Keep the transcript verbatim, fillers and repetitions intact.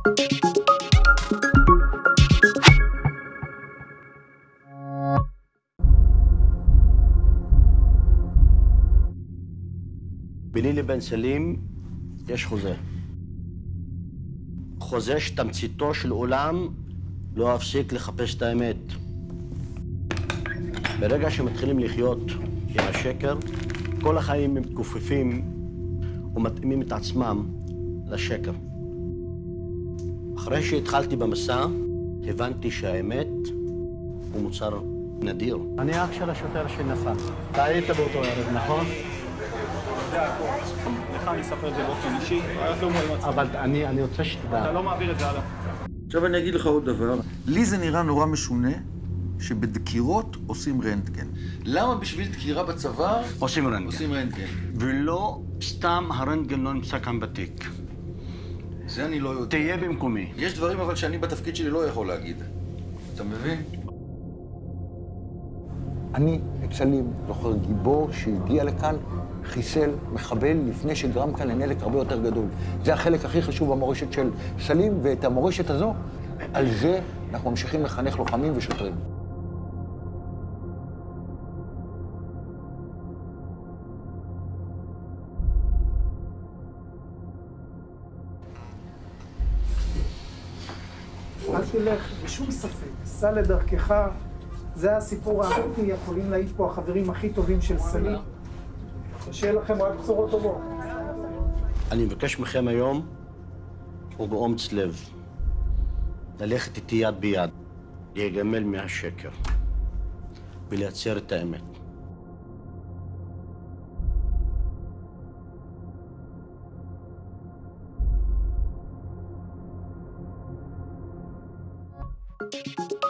ביני לבין סלים יש חוזה. חוזה שתמציתו של עולם לא אפסיק לחפש את האמת. ברגע שמתחילים לחיות עם השקר, כל החיים הם כופפים ומתאימים את עצמם לשקר. אחרי שהתחלתי במסע, הבנתי שהאמת הוא מוצר נדיר. אני אח של השוטר שנפל. אתה היית באותו ערב, נכון? לך אני אספר את זה באופן אישי, אבל אני, אני רוצה שתדע. אתה לא מעביר את זה הלאה. עכשיו אני אגיד לך עוד דבר. לי זה נראה נורא משונה שבדקירות עושים רנטגן. למה בשביל דקירה בצוואר עושים רנטגן? עושים רנטגן. ולא סתם הרנטגן לא נמצא כאן בתיק. זה אני לא יודע. תהיה במקומי. יש דברים אבל שאני בתפקיד שלי לא יכול להגיד. אתה מבין? אני, סלים, זוכר גיבור שהגיע לכאן, חיסל מחבל לפני שגרם כאן לנזק הרבה יותר גדול. זה החלק הכי חשוב במורשת של סלים, ואת המורשת הזו, על זה אנחנו ממשיכים לחנך לוחמים ושוטרים. אל תלך בשום ספק, סע לדרכך, זה הסיפור האמיתי, יכולים להעיד פה החברים הכי טובים של סלים. שיהיה לכם רק בשורות טובות. אני מבקש מכם היום, ובאומץ לב, ללכת איתי יד ביד, להיגמל מהשקר, ולייצר את האמת. Thank you.